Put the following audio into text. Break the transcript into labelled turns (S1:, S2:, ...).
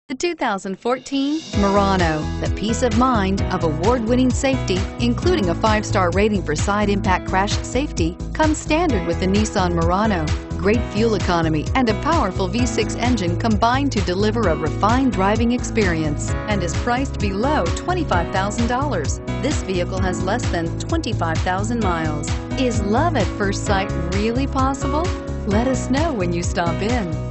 S1: The 2014 Murano, the peace of mind of award-winning safety, including a 5-star rating for side impact crash safety, comes standard with the Nissan Murano. Great fuel economy and a powerful V6 engine combine to deliver a refined driving experience and is priced below $25,000. This vehicle has less than 25,000 miles. Is love at first sight really possible? Let us know when you stop in.